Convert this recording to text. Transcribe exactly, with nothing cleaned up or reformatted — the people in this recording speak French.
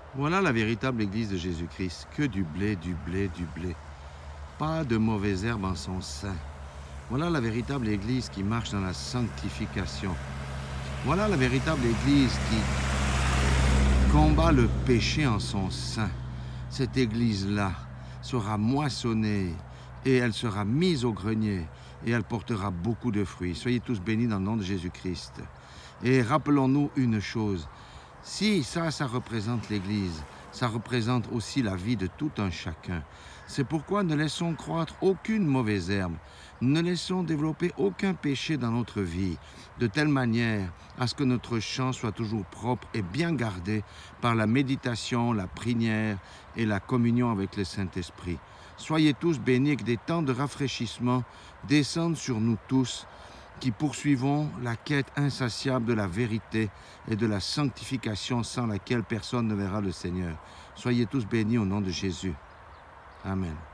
Voilà la véritable Église de Jésus-Christ. Que du blé, du blé, du blé. Pas de mauvaises herbes en son sein. Voilà la véritable Église qui marche dans la sanctification. Voilà la véritable Église qui combat le péché en son sein. Cette Église-là sera moissonnée et elle sera mise au grenier et elle portera beaucoup de fruits. Soyez tous bénis dans le nom de Jésus-Christ. Et rappelons-nous une chose, si ça, ça représente l'Église, ça représente aussi la vie de tout un chacun. C'est pourquoi ne laissons croître aucune mauvaise herbe, ne laissons développer aucun péché dans notre vie, de telle manière à ce que notre champ soit toujours propre et bien gardé par la méditation, la prière et la communion avec le Saint-Esprit. Soyez tous bénis et que des temps de rafraîchissement descendent sur nous tous, qui poursuivons la quête insatiable de la vérité et de la sanctification sans laquelle personne ne verra le Seigneur. Soyez tous bénis au nom de Jésus. Amen.